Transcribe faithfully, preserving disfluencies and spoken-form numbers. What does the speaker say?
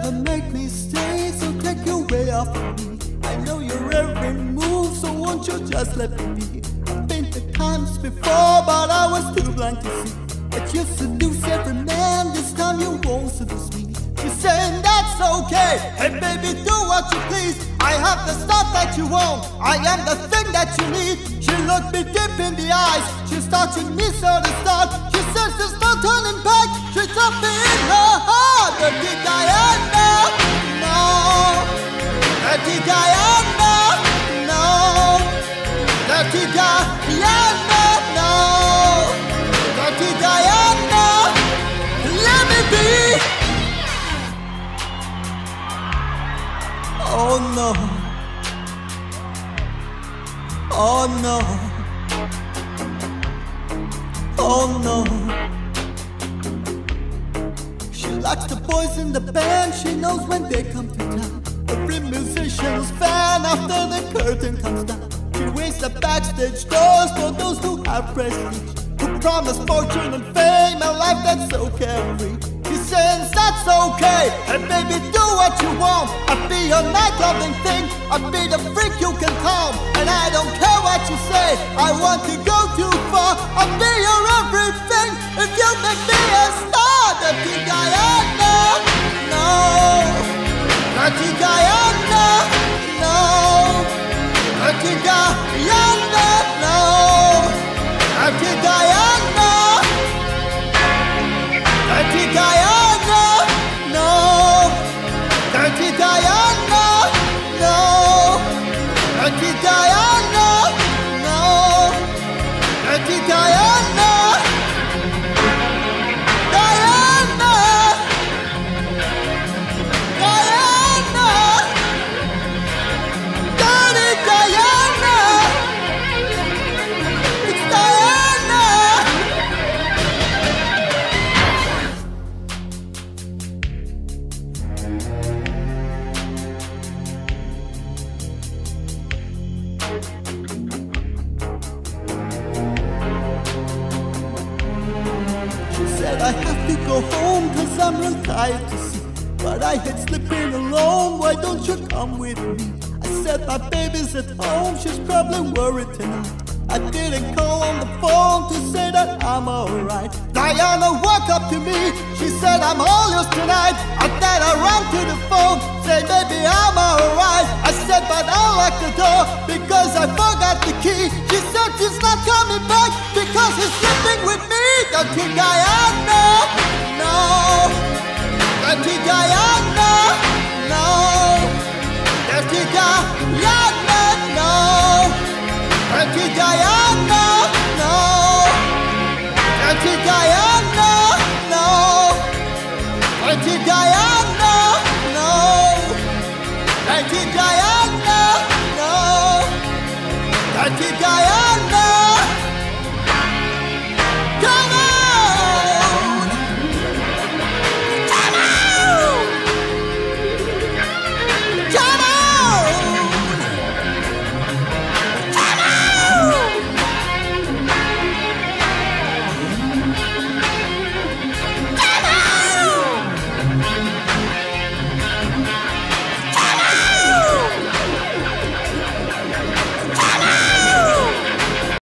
never make me stay, so take your way off of me. I know your every move, so won't you just let me be? I've been to times before, but I was too blind to see that you seduce every man. This time you won't seduce me. She's saying that's okay. Hey baby, do what you please. I have the stuff that you want. I am the thing that you need. She looked me deep in the eyes. She's touching me so to start. She says there's no turning back. She took me in her heart. Dirty Diana, no. Dirty Diana, no. Dirty Diana, no. Dirty Diana, let me be. Oh no. Oh no. Oh no. She likes the boys in the band. She knows when they come to town. Every musician's fan after the curtain comes down. She waits the backstage doors for those who have prestige, who promise fortune and fame, a life that's so carefree. She says that's okay. Hey baby, do what you want. I'll be your night-loving thing. I'll be the freak you can call. And I don't care what you say. I want to go too far. I'll be your everything if you make me a star. Dirty Diana, no. Dirty Diana, no. Dirty Diana, no. Dirty Diana. Dirty Diana, no. Dirty Diana, no. Dirty Diana, no. Dirty Diana. Diana. Diana. Dirty Diana. It's Diana. She said I have to go home cause I'm real tired to see, but I hate sleeping alone, why don't you come with me? I said my baby's at home, she's probably worried tonight. I didn't call on the phone to say that I'm alright. Diana walked up to me, she said I'm all yours tonight. I then I ran to the phone, say baby I'm alright. I said but I'll lock the door because I forgot the key. She said she's not coming back because he's sleeping with me. Dirty Diana, no. Dirty Diana, no. Dirty Diana, no. Dirty Diana, no. Dirty Diana.